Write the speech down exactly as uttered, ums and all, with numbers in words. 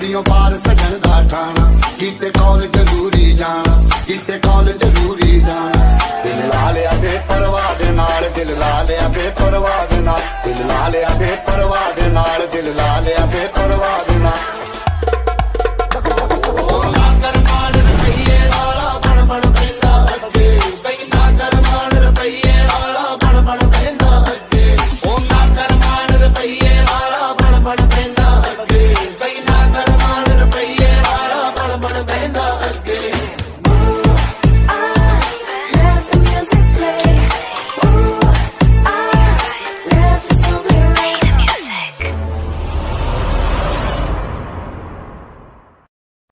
नदियों पार सजन दा ठाणा, कीते कॉल जरूरी जाना, कीते कॉल जरूरी जाना। दिल ला लिया बेपरवाह दे नाल, दिल ला लिया बेपरवाह दे नाल, दिल ला लिया बेपरवाह दे नाल, दिल ला लिया बेपरवाह दे नाल।